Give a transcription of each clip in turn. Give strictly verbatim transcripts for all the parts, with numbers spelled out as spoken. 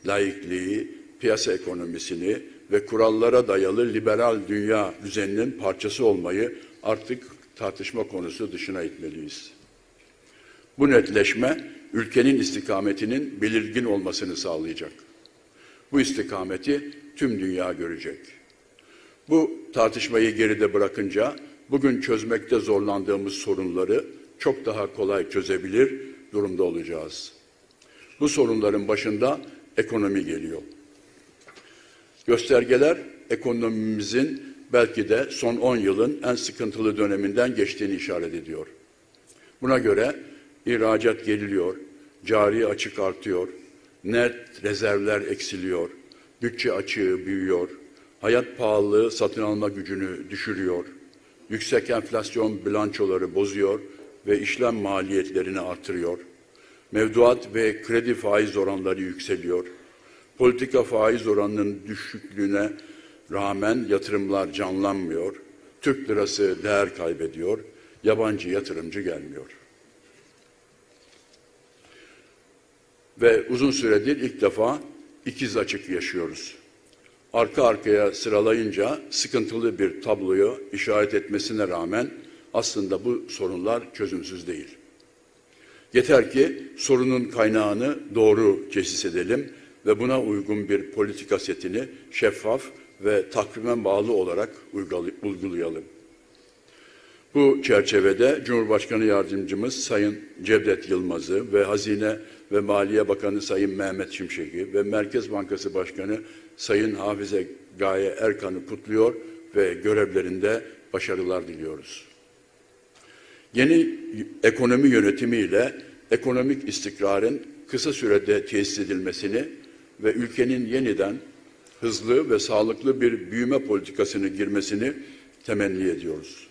laikliği, piyasa ekonomisini ve kurallara dayalı liberal dünya düzeninin parçası olmayı artık tartışma konusu dışına itmeliyiz. Bu netleşme ülkenin istikametinin belirgin olmasını sağlayacak. Bu istikameti tüm dünya görecek. Bu tartışmayı geride bırakınca bugün çözmekte zorlandığımız sorunları çok daha kolay çözebilir durumda olacağız. Bu sorunların başında ekonomi geliyor. Göstergeler ekonomimizin belki de son on yılın en sıkıntılı döneminden geçtiğini işaret ediyor. Buna göre ihracat geriliyor, cari açık artıyor, net rezervler eksiliyor, bütçe açığı büyüyor, hayat pahalılığı satın alma gücünü düşürüyor, yüksek enflasyon bilançoları bozuyor ve işlem maliyetlerini artırıyor, mevduat ve kredi faiz oranları yükseliyor, politika faiz oranının düşüklüğüne rağmen yatırımlar canlanmıyor, Türk lirası değer kaybediyor, yabancı yatırımcı gelmiyor. Ve uzun süredir ilk defa ikiz açık yaşıyoruz. Arka arkaya sıralayınca sıkıntılı bir tabloyu işaret etmesine rağmen aslında bu sorunlar çözümsüz değil. Yeter ki sorunun kaynağını doğru teşhis edelim ve buna uygun bir politika setini şeffaf ve takvime bağlı olarak uygulayalım. Bu çerçevede Cumhurbaşkanı Yardımcımız Sayın Cevdet Yılmaz'ı ve Hazine ve Maliye Bakanı Sayın Mehmet Şimşek'i ve Merkez Bankası Başkanı Sayın Hafize Gaye Erkan'ı kutluyor ve görevlerinde başarılar diliyoruz. Yeni ekonomi yönetimiyle ekonomik istikrarın kısa sürede tesis edilmesini ve ülkenin yeniden hızlı ve sağlıklı bir büyüme politikasını girmesini temenni ediyoruz.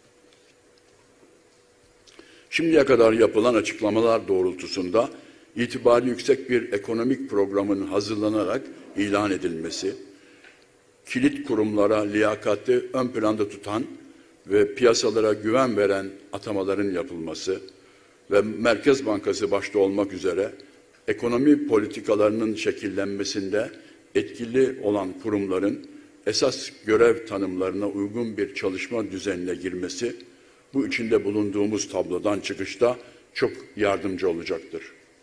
Şimdiye kadar yapılan açıklamalar doğrultusunda itibarı yüksek bir ekonomik programın hazırlanarak ilan edilmesi, kilit kurumlara liyakati ön planda tutan ve piyasalara güven veren atamaların yapılması ve Merkez Bankası başta olmak üzere ekonomi politikalarının şekillenmesinde etkili olan kurumların esas görev tanımlarına uygun bir çalışma düzenine girmesi, bu içinde bulunduğumuz tablodan çıkışta çok yardımcı olacaktır.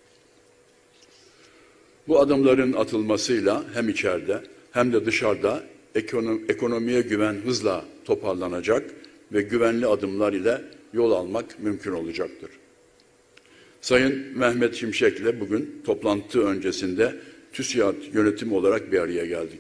Bu adımların atılmasıyla hem içeride hem de dışarıda ekonomiye güven hızla toparlanacak ve güvenli adımlar ile yol almak mümkün olacaktır. Sayın Mehmet Şimşek'le bugün toplantı öncesinde TÜSİAD yönetimi olarak bir araya geldik.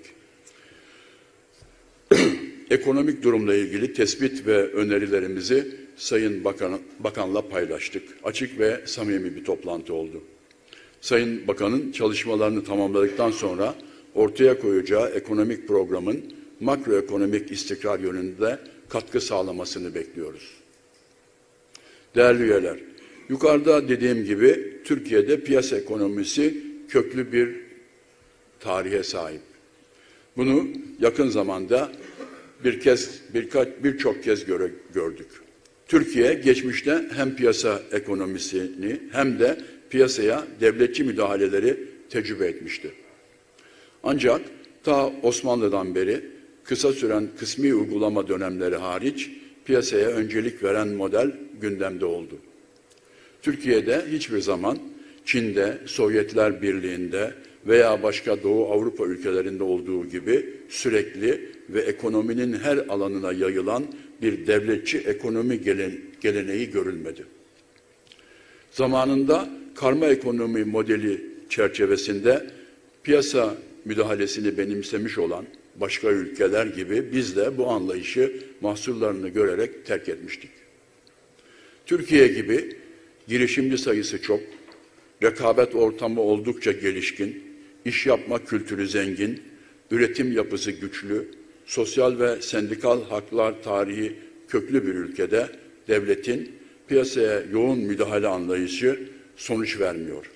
Ekonomik durumla ilgili tespit ve önerilerimizi Sayın Bakan, Bakan'la paylaştık. Açık ve samimi bir toplantı oldu. Sayın Bakan'ın çalışmalarını tamamladıktan sonra ortaya koyacağı ekonomik programın makroekonomik istikrar yönünde katkı sağlamasını bekliyoruz. Değerli üyeler, yukarıda dediğim gibi Türkiye'de piyasa ekonomisi köklü bir tarihe sahip. Bunu yakın zamanda bir kez, birkaç, birçok kez göre, gördük. Türkiye geçmişte hem piyasa ekonomisini hem de piyasaya devletçi müdahaleleri tecrübe etmişti. Ancak ta Osmanlı'dan beri kısa süren kısmi uygulama dönemleri hariç piyasaya öncelik veren model gündemde oldu. Türkiye'de hiçbir zaman Çin'de, Sovyetler Birliği'nde veya başka Doğu Avrupa ülkelerinde olduğu gibi sürekli ve ekonominin her alanına yayılan bir devletçi ekonomi gelen, geleneği görülmedi. Zamanında karma ekonomi modeli çerçevesinde piyasa müdahalesini benimsemiş olan başka ülkeler gibi biz de bu anlayışı mahsurlarını görerek terk etmiştik. Türkiye gibi girişimci sayısı çok, rekabet ortamı oldukça gelişkin, iş yapma kültürü zengin, üretim yapısı güçlü, sosyal ve sendikal haklar tarihi köklü bir ülkede devletin piyasaya yoğun müdahale anlayışı sonuç vermiyor.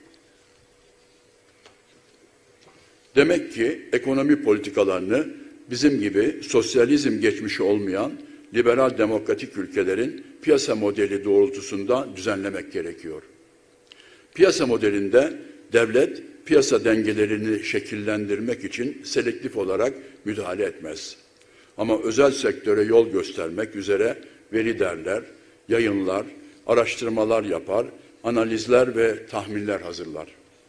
Demek ki ekonomi politikalarını bizim gibi sosyalizm geçmişi olmayan liberal demokratik ülkelerin piyasa modeli doğrultusunda düzenlemek gerekiyor. Piyasa modelinde devlet piyasa dengelerini şekillendirmek için selektif olarak müdahale etmez. Ama özel sektöre yol göstermek üzere veri derler, yayınlar, araştırmalar yapar, analizler ve tahminler hazırlar.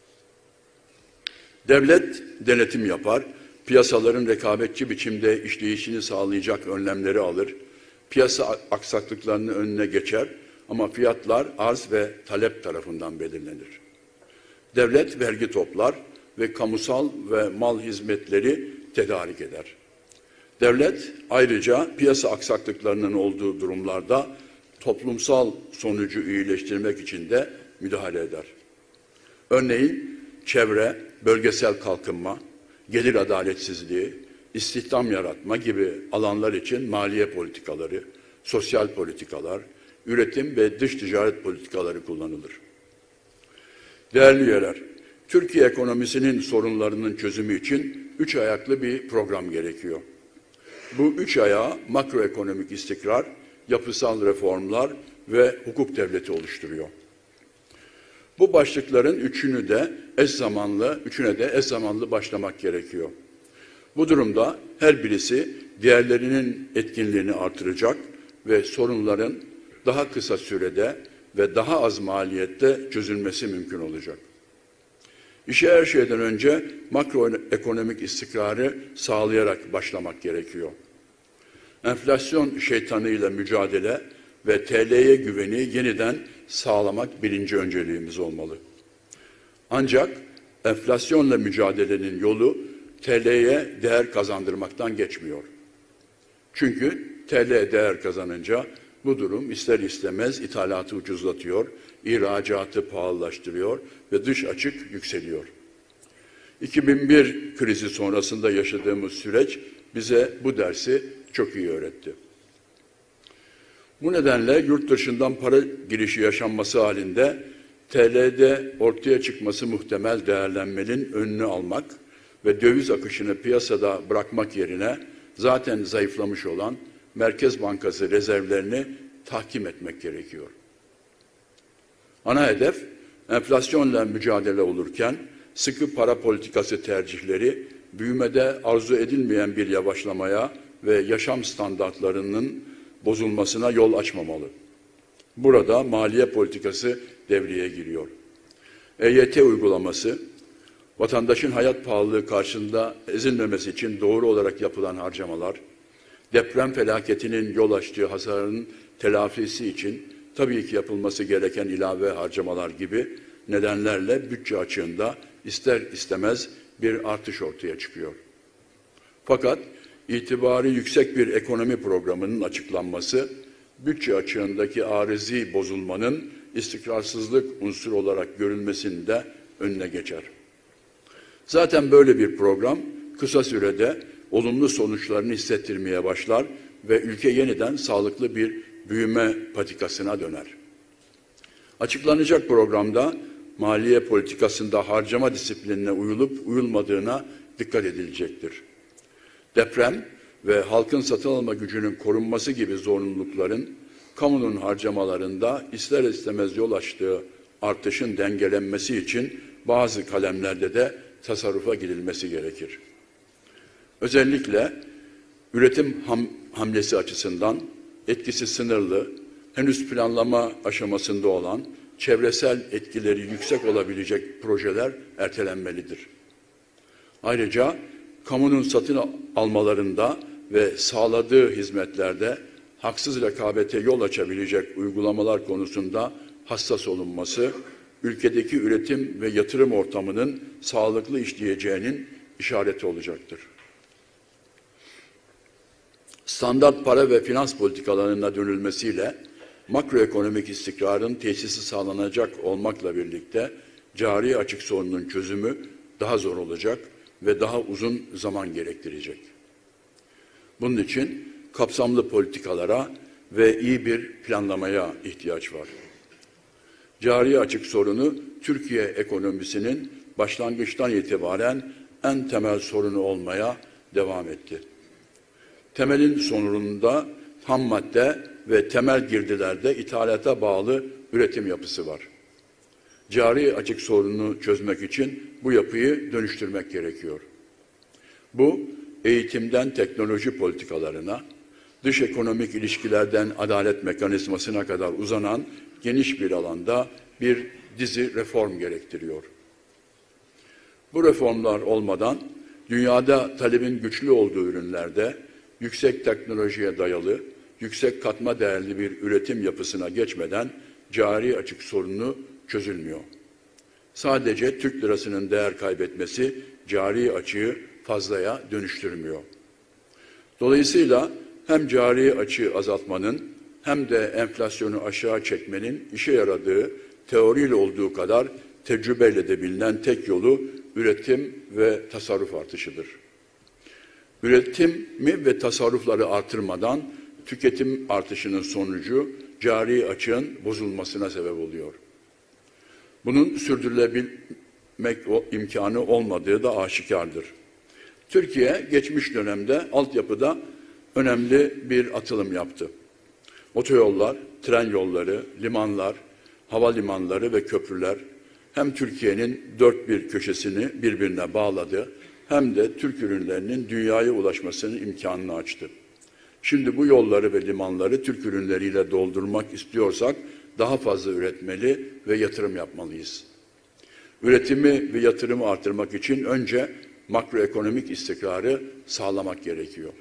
Devlet denetim yapar, piyasaların rekabetçi biçimde işleyişini sağlayacak önlemleri alır, piyasa aksaklıklarının önüne geçer ama fiyatlar arz ve talep tarafından belirlenir. Devlet vergi toplar ve kamusal ve mal hizmetleri tedarik eder. Devlet ayrıca piyasa aksaklıklarının olduğu durumlarda toplumsal sonucu iyileştirmek için de müdahale eder. Örneğin çevre, bölgesel kalkınma, gelir adaletsizliği, istihdam yaratma gibi alanlar için maliye politikaları, sosyal politikalar, üretim ve dış ticaret politikaları kullanılır. Değerli üyeler, Türkiye ekonomisinin sorunlarının çözümü için üç ayaklı bir program gerekiyor. Bu üç ayağı makroekonomik istikrar, yapısal reformlar ve hukuk devleti oluşturuyor. Bu başlıkların üçünü de eş zamanlı, üçüne de eş zamanlı başlamak gerekiyor. Bu durumda her birisi diğerlerinin etkinliğini artıracak ve sorunların daha kısa sürede ve daha az maliyette çözülmesi mümkün olacak. İşe her şeyden önce makroekonomik istikrarı sağlayarak başlamak gerekiyor. Enflasyon şeytanıyla mücadele ve T L'ye güveni yeniden sağlamak birinci önceliğimiz olmalı. Ancak enflasyonla mücadelenin yolu T L'ye değer kazandırmaktan geçmiyor. Çünkü T L değer kazanınca bu durum ister istemez ithalatı ucuzlatıyor, ihracatı pahalılaştırıyor ve dış açık yükseliyor. iki bin bir krizi sonrasında yaşadığımız süreç bize bu dersi çok iyi öğretti. Bu nedenle yurt dışından para girişi yaşanması halinde T L'de ortaya çıkması muhtemel değerlenmenin önünü almak ve döviz akışını piyasada bırakmak yerine zaten zayıflamış olan Merkez Bankası rezervlerini tahkim etmek gerekiyor. Ana hedef enflasyonla mücadele olurken sıkı para politikası tercihleri büyümede arzu edilmeyen bir yavaşlamaya ve yaşam standartlarının bozulmasına yol açmamalı. Burada maliye politikası devreye giriyor. E Y T uygulaması, vatandaşın hayat pahalılığı karşısında ezilmemesi için doğru olarak yapılan harcamalar, deprem felaketinin yol açtığı hasarın telafisi için tabii ki yapılması gereken ilave harcamalar gibi nedenlerle bütçe açığında ister istemez bir artış ortaya çıkıyor. Fakat itibarı yüksek bir ekonomi programının açıklanması, bütçe açığındaki arızi bozulmanın istikrarsızlık unsuru olarak görülmesinin de önüne geçer. Zaten böyle bir program kısa sürede olumlu sonuçlarını hissettirmeye başlar ve ülke yeniden sağlıklı bir büyüme patikasına döner. Açıklanacak programda maliye politikasında harcama disiplinine uyulup uyulmadığına dikkat edilecektir. Deprem ve halkın satın alma gücünün korunması gibi zorunlulukların kamunun harcamalarında ister istemez yol açtığı artışın dengelenmesi için bazı kalemlerde de tasarrufa gidilmesi gerekir. Özellikle üretim ham, hamlesi açısından etkisi sınırlı, henüz planlama aşamasında olan, çevresel etkileri yüksek olabilecek projeler ertelenmelidir. Ayrıca kamunun satın almalarında ve sağladığı hizmetlerde haksız rekabete yol açabilecek uygulamalar konusunda hassas olunması, ülkedeki üretim ve yatırım ortamının sağlıklı işleyeceğinin işareti olacaktır. Standart para ve finans politikalarına dönülmesiyle makroekonomik istikrarın tesisi sağlanacak olmakla birlikte cari açık sorununun çözümü daha zor olacak ve daha uzun zaman gerektirecek. Bunun için kapsamlı politikalara ve iyi bir planlamaya ihtiyaç var. Cari açık sorunu Türkiye ekonomisinin başlangıçtan itibaren en temel sorunu olmaya devam etti. Temelin sonunda ham madde ve temel girdilerde ithalata bağlı üretim yapısı var. Cari açık sorununu çözmek için bu yapıyı dönüştürmek gerekiyor. Bu, eğitimden teknoloji politikalarına, dış ekonomik ilişkilerden adalet mekanizmasına kadar uzanan geniş bir alanda bir dizi reform gerektiriyor. Bu reformlar olmadan dünyada talebin güçlü olduğu ürünlerde yüksek teknolojiye dayalı, yüksek katma değerli bir üretim yapısına geçmeden cari açık sorunu çözülmüyor. Sadece Türk lirasının değer kaybetmesi cari açığı fazlaya dönüştürmüyor. Dolayısıyla hem cari açığı azaltmanın hem de enflasyonu aşağı çekmenin işe yaradığı teoriyle olduğu kadar tecrübeyle de bilinen tek yolu üretim ve tasarruf artışıdır. Üretimi ve tasarrufları artırmadan tüketim artışının sonucu cari açığın bozulmasına sebep oluyor. Bunun sürdürülebilmek imkanı olmadığı da aşikardır. Türkiye geçmiş dönemde altyapıda önemli bir atılım yaptı. Otoyollar, tren yolları, limanlar, havalimanları ve köprüler hem Türkiye'nin dört bir köşesini birbirine bağladı hem de Türk ürünlerinin dünyaya ulaşmasının imkanını açtı. Şimdi bu yolları ve limanları Türk ürünleriyle doldurmak istiyorsak daha fazla üretmeli ve yatırım yapmalıyız. Üretimi ve yatırımı artırmak için önce makroekonomik istikrarı sağlamak gerekiyor.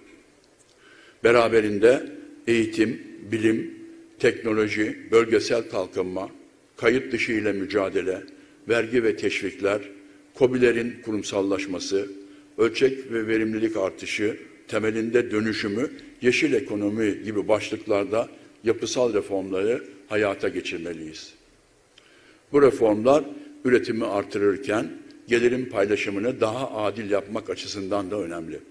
Beraberinde eğitim, bilim, teknoloji, bölgesel kalkınma, kayıt dışı ile mücadele, vergi ve teşvikler, KOBİ'lerin kurumsallaşması, ölçek ve verimlilik artışı, temelinde dönüşümü, yeşil ekonomi gibi başlıklarda yapısal reformları hayata geçirmeliyiz. Bu reformlar üretimi artırırken gelirin paylaşımını daha adil yapmak açısından da önemli.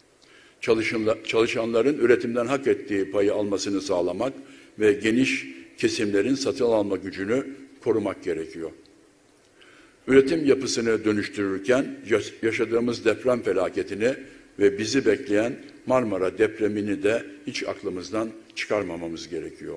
Çalışanların üretimden hak ettiği payı almasını sağlamak ve geniş kesimlerin satın alma gücünü korumak gerekiyor. Üretim yapısını dönüştürürken yaşadığımız deprem felaketini ve bizi bekleyen Marmara depremini de hiç aklımızdan çıkarmamamız gerekiyor.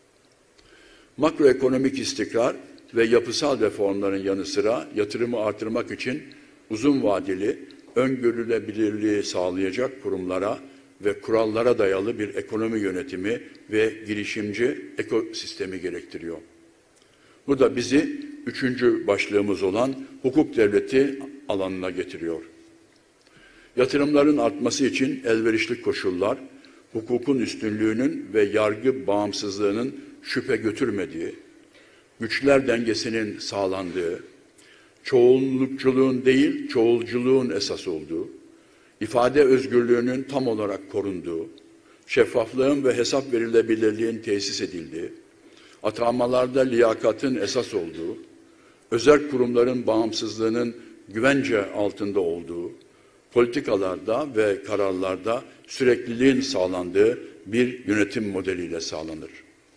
Makroekonomik istikrar ve yapısal reformların yanı sıra yatırımı artırmak için uzun vadeli, öngörülebilirliği sağlayacak kurumlara ve kurallara dayalı bir ekonomi yönetimi ve girişimci ekosistemi gerektiriyor. Bu da bizi üçüncü başlığımız olan hukuk devleti alanına getiriyor. Yatırımların artması için elverişli koşullar, hukukun üstünlüğünün ve yargı bağımsızlığının şüphe götürmediği, güçler dengesinin sağlandığı, çoğunlukçuluğun değil, çoğulculuğun esas olduğu, ifade özgürlüğünün tam olarak korunduğu, şeffaflığın ve hesap verilebilirliğin tesis edildiği, atamalarda liyakatın esas olduğu, özel kurumların bağımsızlığının güvence altında olduğu, politikalarda ve kararlarda sürekliliğin sağlandığı bir yönetim modeliyle sağlanır.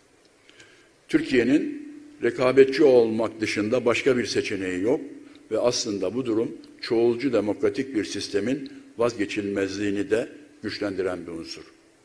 Türkiye'nin rekabetçi olmak dışında başka bir seçeneği yok ve aslında bu durum çoğulcu demokratik bir sistemin vazgeçilmezliğini de güçlendiren bir unsur.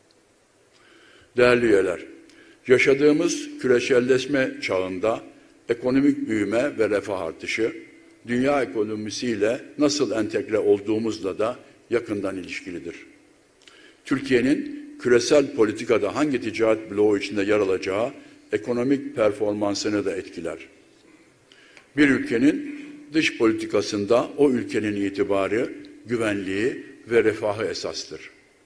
Değerli üyeler, yaşadığımız küreselleşme çağında ekonomik büyüme ve refah artışı, dünya ekonomisiyle nasıl entegre olduğumuzla da yakından ilişkilidir. Türkiye'nin küresel politikada hangi ticaret bloğu içinde yer alacağı ekonomik performansını da etkiler. Bir ülkenin dış politikasında o ülkenin itibarı, güvenliği ve refahı esastır.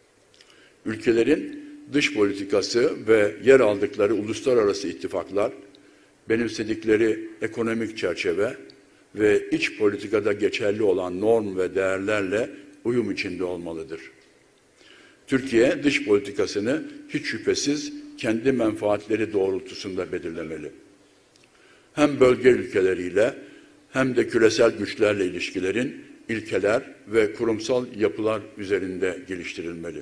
Ülkelerin dış politikası ve yer aldıkları uluslararası ittifaklar, benimsedikleri ekonomik çerçeve ve iç politikada geçerli olan norm ve değerlerle uyum içinde olmalıdır. Türkiye dış politikasını hiç şüphesiz kendi menfaatleri doğrultusunda belirlemeli. Hem bölge ülkeleriyle hem de küresel güçlerle ilişkilerin ilkeler ve kurumsal yapılar üzerinde geliştirilmeli.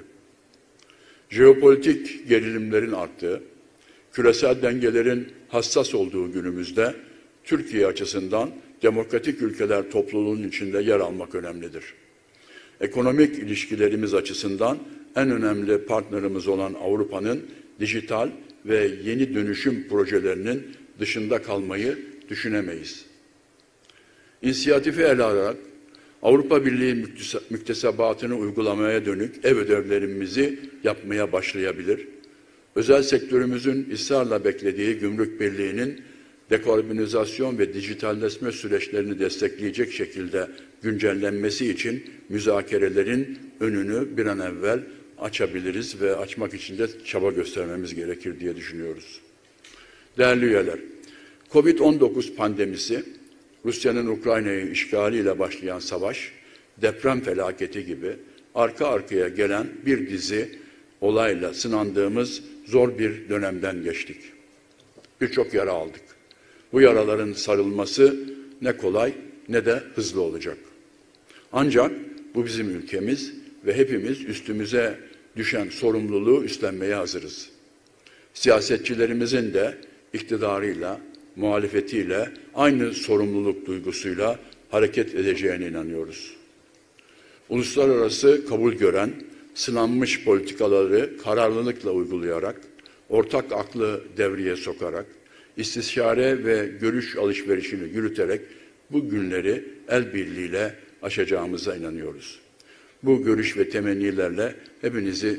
Jeopolitik gerilimlerin arttığı, küresel dengelerin hassas olduğu günümüzde Türkiye açısından demokratik ülkeler topluluğunun içinde yer almak önemlidir. Ekonomik ilişkilerimiz açısından en önemli partnerimiz olan Avrupa'nın dijital ve yeni dönüşüm projelerinin dışında kalmayı düşünemeyiz. İnisiyatifi ele alarak Avrupa Birliği müktesebatını uygulamaya dönük ev ödevlerimizi yapmaya başlayabilir. Özel sektörümüzün ısrarla beklediği Gümrük Birliği'nin dekarbonizasyon ve dijitalleşme süreçlerini destekleyecek şekilde güncellenmesi için müzakerelerin önünü bir an evvel açabiliriz ve açmak için de çaba göstermemiz gerekir diye düşünüyoruz. Değerli üyeler, kovid on dokuz pandemisi, Rusya'nın Ukrayna'yı işgaliyle başlayan savaş, deprem felaketi gibi arka arkaya gelen bir dizi olayla sınandığımız zor bir dönemden geçtik. Birçok yara aldık. Bu yaraların sarılması ne kolay ne de hızlı olacak. Ancak bu bizim ülkemiz ve hepimiz üstümüze düşen sorumluluğu üstlenmeye hazırız. Siyasetçilerimizin de iktidarıyla, muhalefetiyle aynı sorumluluk duygusuyla hareket edeceğine inanıyoruz. Uluslararası kabul gören, sınanmış politikaları kararlılıkla uygulayarak, ortak aklı devreye sokarak, istişare ve görüş alışverişini yürüterek bu günleri el birliğiyle aşacağımıza inanıyoruz. Bu görüş ve temennilerle hepinizi